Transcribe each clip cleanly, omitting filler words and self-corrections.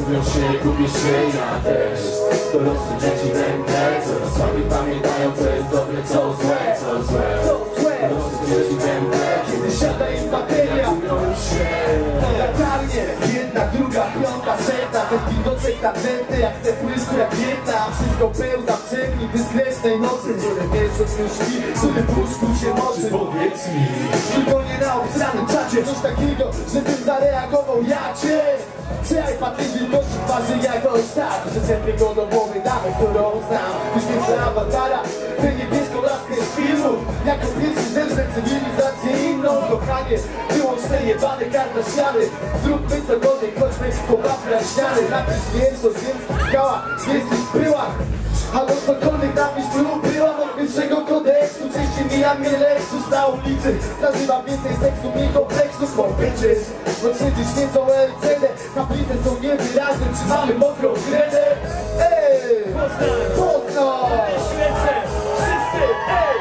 gubią się, gubię się ja też. Dorosłe dzieci węgle, coraz słabiej pamiętają, co jest dobre, co złe, co złe. Dorosłe dzieci węgle, kiedy siada im bateria, gubią się. latarnie, jedna, druga, piąta, setna. Ten widoczek tandetny, jak te prysku, jak jedna. Wszystko pełza w ciemni, dyskretnej nocy. Które wieczór już śpi, który w łóżku się moczy. Powiedz mi, tylko nie na obstranym czacie. Coś takiego, żebym zareagował ja cię. Czy iPad jest wielkości twarzy jakoś tak, że czepię go do głowy damę, którą znam. Wyświecę awatara, tę niebieską laskę z filmu. Jako pierwszy zężę cywilizację inną. Kochanie, wyłącz te jebane kartasiany. Zróbmy cokolwiek, chodźmy po na ściany. Napisz większość, więc skała, jesteś była. Albo cokolwiek napisz, była od pierwszego kodeksu. Częściej mija mnie Lexus na ulicy. Zażywam więcej seksu, mniej kompleksów, bo bitches odsiedzieć nieco LCD. Tablice są niewyraźne, czy mamy mokrą kredę. Ej, Poznań, świecę, wszyscy, ej.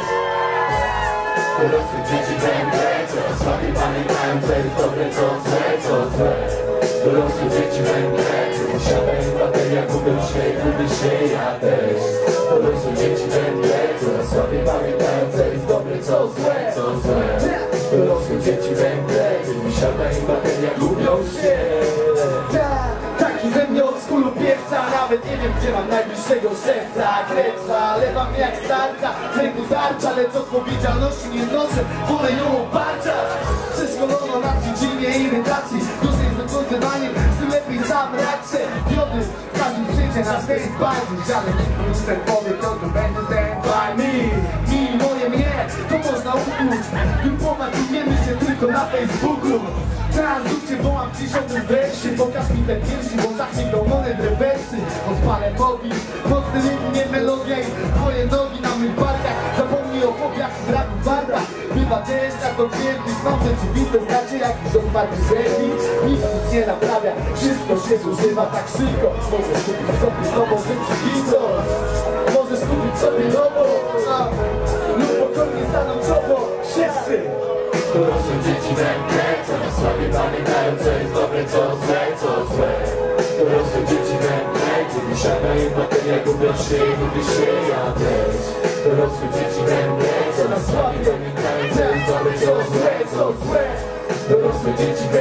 dorosłe dzieci węgle, coraz słabiej pamiętają, co jest dobre, co złe, co złe. Dorosłe dzieci węgle, kiedy siada im bateria, gubią się, gubię się ja też. Dorosłe dzieci węgle, coraz słabiej pamiętają, co jest dobre, co złe, co złe. Dorosłe dzieci węgle, kiedy siada im bateria, gubią się. Taki ze mnie od skólu piewca. Nawet nie wiem, gdzie mam najbliższego szewca. Krebsa, lewa mnie jak starca. Kręgu tarcza, lecz odpowiedzialności nie noszę. Wolę ją obarczać. Przeszkolono na dziedzinie irytacji. Gorzej jest rozwiązywaniem, z tym lepiej zabrać się wiody. W każdym świecie na stand by me. Żaden impuls ten powie, to tu będzie stand by me. Mi, moje mnie, to można ukłuć. Grupować umiemy się tylko na Facebooku. Teraz cię wołam w 10. wersie. Pokaż mi te piersi, bo zacznij go monet rewersy. Odpalę mobil, mocny rytm, nie melodia i twoje nogi na mych barkach. Zapomnij o fobiach i braku warta. Bywa też tak do pierdli, znam rzeczywistość, znaczy jakiś otwarty serwis. Nikt nic nie naprawia, wszystko się zużywa tak szybko. Możesz kupić sobie nową rzeczywistość. Możesz kupić sobie nową, lub pokornie stanąć obok. Wszyscy! Dorosłe dzieci węgle, coraz słabiej pamiętają, co jest dobre, co złe, co złe. Dorosłe dzieci węgle, kiedy siada im bateria, gubią się, gubię się ja też. Dorosłe dzieci węgle, coraz słabiej pamiętają, co jest dobre, co złe, co złe. Dorosłe dzieci węgle.